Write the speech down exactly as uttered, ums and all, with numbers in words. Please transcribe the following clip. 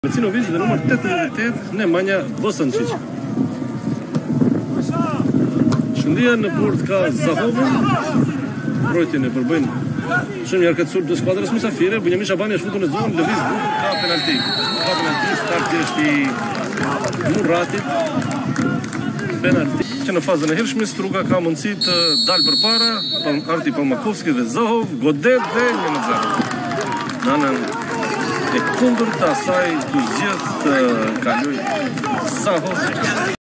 Mecino vizit dhe numër tetëdhjetë e tetë Nemanja Vosančić. Shëndia në bord ka Zahovën, mbrojtjen e përbëjnë shumë njerë këtë sulm të skuadrës mysafire. Bunjami Shabani është futur në zonë, lëviz bukën, ka penalti. Ka penalti, starti është i Muratit. Penalti që në fazën e hershme Struga ka mundësi të dalë përpara, Arti Palmakovski dhe Zahov godet dhe një në zero. Në anën e kundër të asaj të zgjedh të kaloj Zahov.